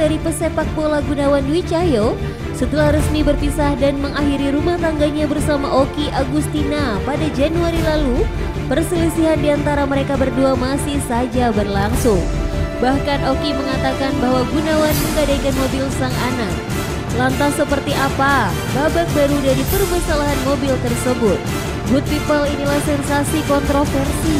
dari pesepak bola Gunawan Dwi Cahyo setelah resmi berpisah dan mengakhiri rumah tangganya bersama Okky Agustina pada Januari lalu. Perselisihan di antara mereka berdua masih saja berlangsung. Bahkan Okky mengatakan bahwa Gunawan menggadaikan mobil sang anak. Lantas seperti apa babak baru dari permasalahan mobil tersebut? Good people, inilah sensasi kontroversi.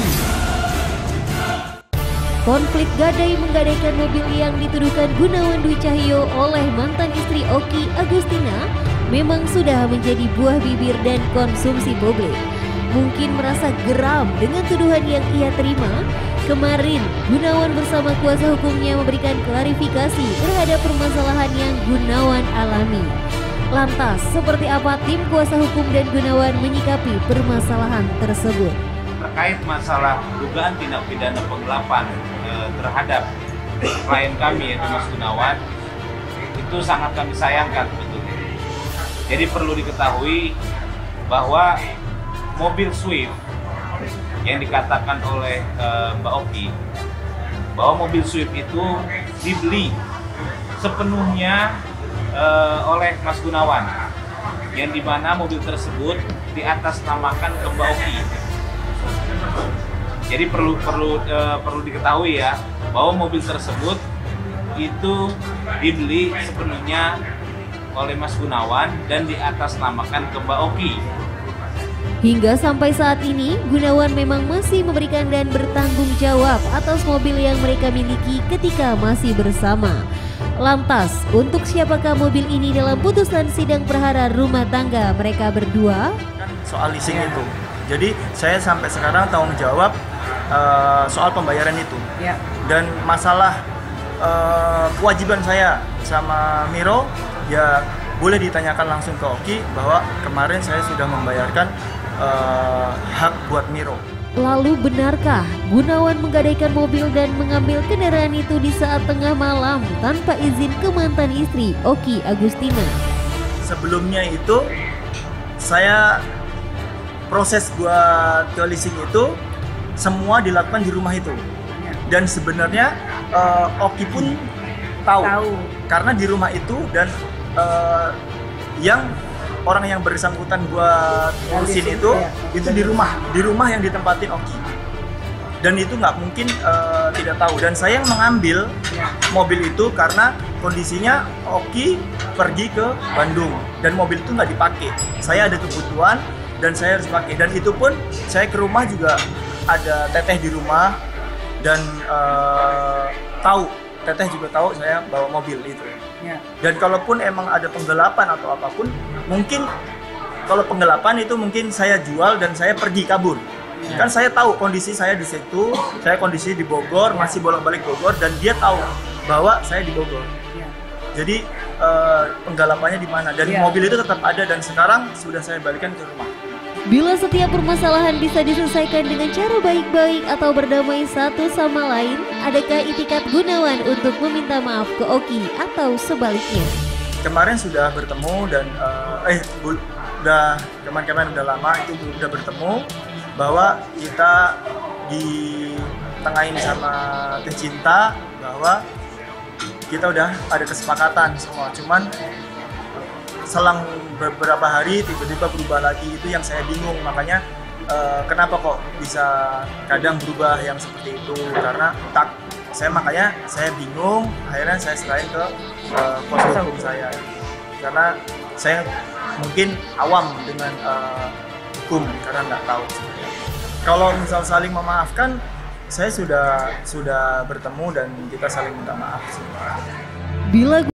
Konflik gadai menggadaikan mobil yang dituduhkan Gunawan Dwi Cahyo oleh mantan istri Okky Agustina memang sudah menjadi buah bibir dan konsumsi publik. Mungkin merasa geram dengan tuduhan yang ia terima. Kemarin, Gunawan bersama kuasa hukumnya memberikan klarifikasi terhadap permasalahan yang Gunawan alami. Lantas, seperti apa tim kuasa hukum dan Gunawan menyikapi permasalahan tersebut? Terkait masalah dugaan tindak pidana penggelapan terhadap klien kami yaitu Mas Gunawan, itu sangat kami sayangkan sebetulnya. Jadi perlu diketahui bahwa mobil Swift yang dikatakan oleh Mbak Okky bahwa mobil Swift itu dibeli sepenuhnya oleh Mas Gunawan, yang dimana mobil tersebut diatasnamakan ke Mbak Okky. Jadi perlu diketahui ya bahwa mobil tersebut itu dibeli sepenuhnya oleh Mas Gunawan dan diatasnamakan ke Mbak Okky. Hingga sampai saat ini, Gunawan memang masih memberikan dan bertanggung jawab atas mobil yang mereka miliki ketika masih bersama. Lantas, untuk siapakah mobil ini dalam putusan sidang perkara rumah tangga mereka berdua? Soal leasing itu. Jadi saya sampai sekarang tanggung jawab soal pembayaran itu. Dan masalah kewajiban saya sama Miro, ya boleh ditanyakan langsung ke Okky bahwa kemarin saya sudah membayarkan hak buat Miro. Lalu benarkah Gunawan menggadaikan mobil dan mengambil kendaraan itu di saat tengah malam tanpa izin ke mantan istri Okky Agustina? Sebelumnya itu saya proses buat ke leasing itu semua dilakukan di rumah itu. Dan sebenarnya Okky pun tahu karena di rumah itu dan yang orang yang bersangkutan buat ngurusin itu di rumah yang ditempatin Okky. Dan itu nggak mungkin tidak tahu. Dan saya yang mengambil mobil itu karena kondisinya Okky pergi ke Bandung dan mobil itu nggak dipakai. Saya ada kebutuhan dan saya harus pakai. Dan itu pun saya ke rumah juga ada teteh di rumah dan teteh juga tahu saya bawa mobil itu. Dan kalaupun emang ada penggelapan atau apapun, mungkin kalau penggelapan itu mungkin saya jual dan saya pergi kabur. Kan saya tahu kondisi saya di situ, saya kondisi di Bogor, masih bolak-balik Bogor, dan dia tahu bahwa saya di Bogor. Jadi penggelapannya di mana? Dan mobil itu tetap ada dan sekarang sudah saya balikan ke rumah. Bila setiap permasalahan bisa diselesaikan dengan cara baik-baik atau berdamai satu sama lain, adakah itikat Gunawan untuk meminta maaf ke Okky atau sebaliknya? Kemarin sudah bertemu dan kemarin udah lama itu udah bertemu bahwa kita ditengahin sama Teh Cinta bahwa kita udah ada kesepakatan semua. Cuman selang beberapa hari tiba-tiba berubah lagi, itu yang saya bingung. Makanya kenapa kok bisa kadang berubah yang seperti itu, karena makanya saya bingung. Akhirnya saya serahin ke kuasa hukum saya karena saya mungkin awam dengan hukum karena nggak tahu. Kalau misal saling memaafkan, saya sudah bertemu dan kita saling minta maaf. Bila